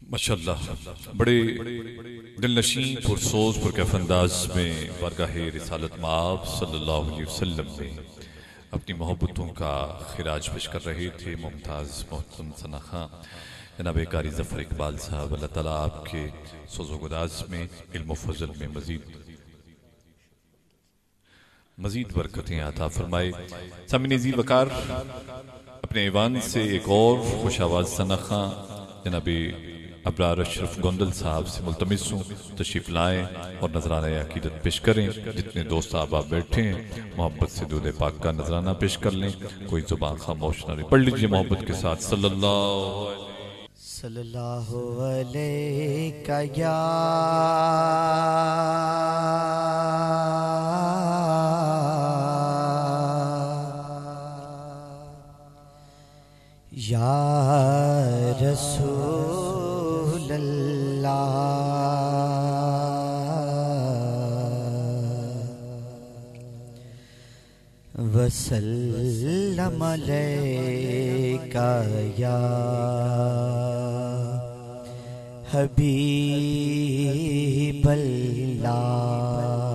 माशाअल्लाह बड़े दिलनशीं पुरसोज पुरकैफ अंदाज में बारगाहे रिसालत माब सल्लल्लाहु अलैहि वसल्लम में अपनी मोहब्बतों का खिराज पेश कर रहे थे मुमताज़ मोहतरम सना खां जनाब कारी ज़फ़र इकबाल साहब। अल्लाह ताला आपके सोज़ो गुदाज में इल्म फज़ल में मज़ीद बरकतें आता फरमाए। सामिन ज़ी वकार अपने ईवान से एक और खुश आवाज़ सना खां जनाब अबरार अशरफ गोंदल साहब से मुल्तमिस हूँ तशरीफ़ लाएँ और नजराना अकीदत पेश करें। जितने दोस्त आप बैठे हैं मोहब्बत से दूध पाक का नजराना पेश कर लें। कोई जुबान खामोश ना रहे, पढ़ लीजिए मोहब्बत के साथ सल्लल्लाहु अलैका या रसूल अल्लाह वसल्लम अलैका या हबीब अल्लाह।